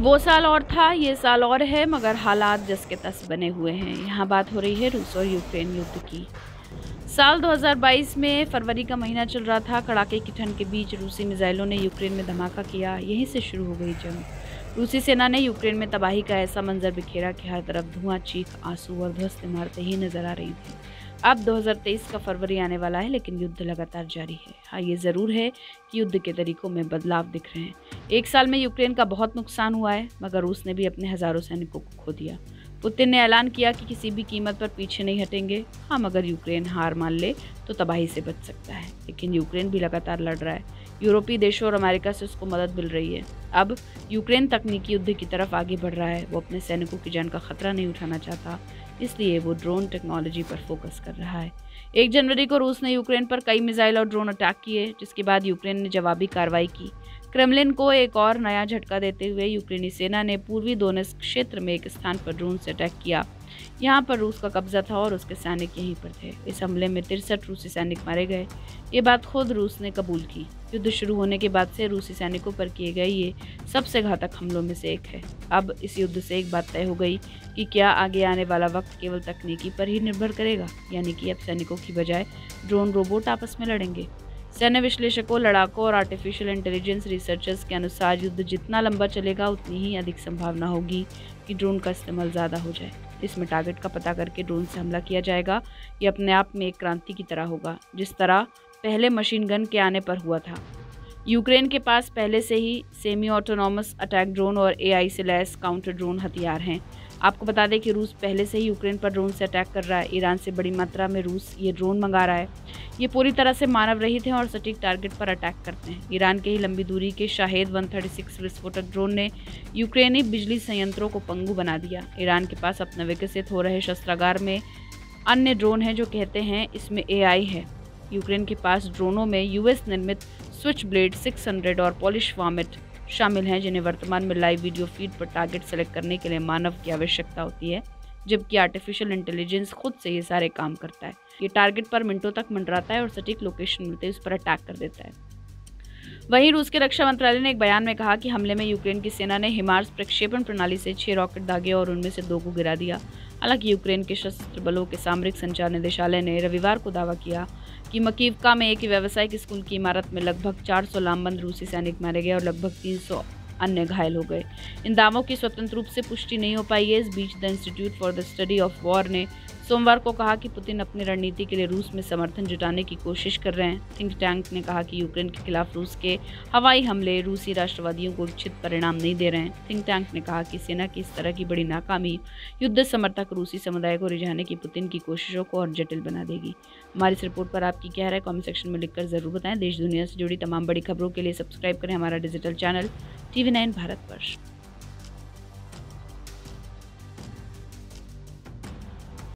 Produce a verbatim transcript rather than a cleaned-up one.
वो साल और था, ये साल और है, मगर हालात जस के तस बने हुए हैं। यहाँ बात हो रही है रूस और यूक्रेन युद्ध की। साल दो हज़ार बाईस में फरवरी का महीना चल रहा था। कड़ाके की ठंड के बीच रूसी मिसाइलों ने यूक्रेन में धमाका किया। यहीं से शुरू हो गई जंग। रूसी सेना ने यूक्रेन में तबाही का ऐसा मंजर बिखेरा कि हर तरफ धुआं, चीख, आंसू और ध्वस्त इमारतें ही नजर आ रही थी। अब दो हज़ार तेईस का फरवरी आने वाला है, लेकिन युद्ध लगातार जारी है। हाँ, ये ज़रूर है कि युद्ध के तरीकों में बदलाव दिख रहे हैं। एक साल में यूक्रेन का बहुत नुकसान हुआ है, मगर रूस ने भी अपने हज़ारों सैनिकों को खो दिया। पुतिन ने ऐलान किया कि किसी भी कीमत पर पीछे नहीं हटेंगे। हाँ, मगर यूक्रेन हार मान ले तो तबाही से बच सकता है। लेकिन यूक्रेन भी लगातार लड़ रहा है। यूरोपीय देशों और अमेरिका से उसको मदद मिल रही है। अब यूक्रेन तकनीकी युद्ध की तरफ आगे बढ़ रहा है। वो अपने सैनिकों की जान का खतरा नहीं उठाना चाहता, इसलिए वो ड्रोन टेक्नोलॉजी पर फोकस कर रहा है। एक जनवरी को रूस ने यूक्रेन पर कई मिसाइल और ड्रोन अटैक किए, जिसके बाद यूक्रेन ने जवाबी कार्रवाई की। क्रेमलिन को एक और नया झटका देते हुए यूक्रेनी सेना ने पूर्वी दोनेत्स्क क्षेत्र में एक स्थान पर ड्रोन से अटैक किया। यहाँ पर रूस का कब्जा था और उसके सैनिक यहीं पर थे। इस हमले में तिरसठ रूसी सैनिक मारे गए। ये बात खुद रूस ने कबूल की। युद्ध शुरू होने के बाद से रूसी सैनिकों पर किए गए ये सबसे घातक हमलों में से एक है। अब इस युद्ध से एक बात तय हो गई कि क्या आगे आने वाला वक्त केवल तकनीकी पर ही निर्भर करेगा, यानी कि अब सैनिकों की बजाय ड्रोन रोबोट आपस में लड़ेंगे। सैन्य विश्लेषकों, लड़ाकों और आर्टिफिशियल इंटेलिजेंस रिसर्चर्स के अनुसार युद्ध जितना लंबा चलेगा, उतनी ही अधिक संभावना होगी कि ड्रोन का इस्तेमाल ज़्यादा हो जाए। इसमें टारगेट का पता करके ड्रोन से हमला किया जाएगा। ये अपने आप में एक क्रांति की तरह होगा, जिस तरह पहले मशीन गन के आने पर हुआ था। यूक्रेन के पास पहले से ही सेमी ऑटोनॉमस अटैक ड्रोन और एआई से लैस काउंटर ड्रोन हथियार हैं। आपको बता दें कि रूस पहले से ही यूक्रेन पर ड्रोन से अटैक कर रहा है। ईरान से बड़ी मात्रा में रूस ये ड्रोन मंगा रहा है। ये पूरी तरह से मानव रहित हैं और सटीक टारगेट पर अटैक करते हैं। ईरान के ही लंबी दूरी के शाहेद एक सौ छत्तीस विस्फोटक ड्रोन ने यूक्रेनी बिजली संयंत्रों को पंगु बना दिया। ईरान के पास अपना विकसित हो रहे शस्त्रागार में अन्य ड्रोन हैं जो कहते हैं इसमें एआई है। यूक्रेन के पास ड्रोनों में यूएस निर्मित स्विच ब्लेड छह सौ और पॉलिश वॉमिट शामिल हैं, जिन्हें वर्तमान में लाइव वीडियो फीड पर टारगेट सेलेक्ट करने के लिए मानव की आवश्यकता होती है, जबकि आर्टिफिशियल इंटेलिजेंस खुद से ये सारे काम करता है। ये टारगेट पर मिनटों तक मंडराता है और सटीक लोकेशन मिलते ही उस पर अटैक कर देता है। वहीं रूस के रक्षा मंत्रालय ने एक बयान में कहा कि हमले में यूक्रेन की सेना ने हिमार्स प्रक्षेपण प्रणाली से छह रॉकेट दागे और उनमें से दो को गिरा दिया। हालांकि यूक्रेन के सशस्त्र बलों के सामरिक संचार निदेशालय ने रविवार को दावा किया कि मकीवका में एक व्यावसायिक स्कूल की इमारत में लगभग चार सौ लामबंद रूसी सैनिक मारे गए और लगभग तीन सौ अन्य घायल हो गए। इन दावों की स्वतंत्र रूप से पुष्टि नहीं हो पाई है। इस बीच the Institute for the Study of War ने सोमवार को कहा कि पुतिन अपनी रणनीति के लिए रूस में समर्थन जुटाने की कोशिश कर रहे हैं। थिंक टैंक ने कहा कि यूक्रेन के खिलाफ रूस के हवाई हमले रूसी राष्ट्रवादियों को इच्छित परिणाम नहीं दे रहे हैं। थिंक टैंक ने कहा कि सेना की इस तरह की बड़ी नाकामी युद्ध समर्थक रूसी समुदाय को रिझाने की पुतिन की कोशिशों को और जटिल बना देगी। हमारी इस रिपोर्ट पर आपकी क्या राय कमेंट सेक्शन में लिखकर जरूर बताएं। देश दुनिया से जुड़ी तमाम बड़ी खबरों के लिए सब्सक्राइब करें हमारा digital channel TV nine Bharatvarsh.